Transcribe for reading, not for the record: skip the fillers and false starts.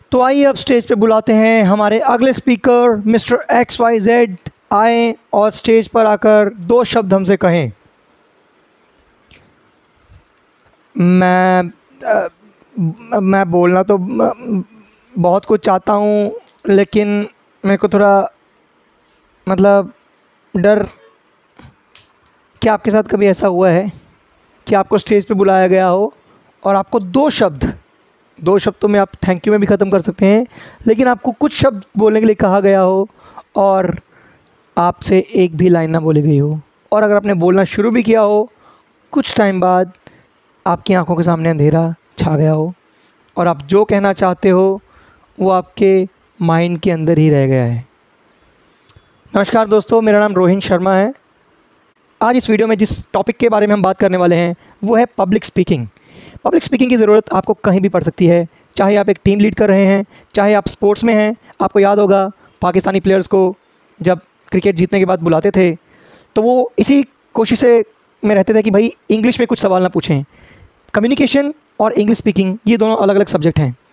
तो आइए अब स्टेज पे बुलाते हैं हमारे अगले स्पीकर मिस्टर XYZ। आए और स्टेज पर आकर दो शब्द हमसे कहें। मैं बोलना तो बहुत कुछ चाहता हूँ, लेकिन मेरे को थोड़ा मतलब डर। क्या आपके साथ कभी ऐसा हुआ है कि आपको स्टेज पे बुलाया गया हो और आपको दो शब्दों में आप थैंक यू में भी ख़त्म कर सकते हैं, लेकिन आपको कुछ शब्द बोलने के लिए कहा गया हो और आपसे एक भी लाइन ना बोली गई हो, और अगर आपने बोलना शुरू भी किया हो, कुछ टाइम बाद आपकी आंखों के सामने अंधेरा छा गया हो और आप जो कहना चाहते हो वो आपके माइंड के अंदर ही रह गया है। नमस्कार दोस्तों, मेरा नाम रोहिन शर्मा है। आज इस वीडियो में जिस टॉपिक के बारे में हम बात करने वाले हैं वो है पब्लिक स्पीकिंग। पब्लिक स्पीकिंग की ज़रूरत आपको कहीं भी पड़ सकती है, चाहे आप एक टीम लीड कर रहे हैं, चाहे आप स्पोर्ट्स में हैं। आपको याद होगा पाकिस्तानी प्लेयर्स को जब क्रिकेट जीतने के बाद बुलाते थे तो वो इसी कोशिश में रहते थे कि भाई इंग्लिश में कुछ सवाल ना पूछें। कम्युनिकेशन और इंग्लिश स्पीकिंग ये दोनों अलग अलग सब्जेक्ट हैं।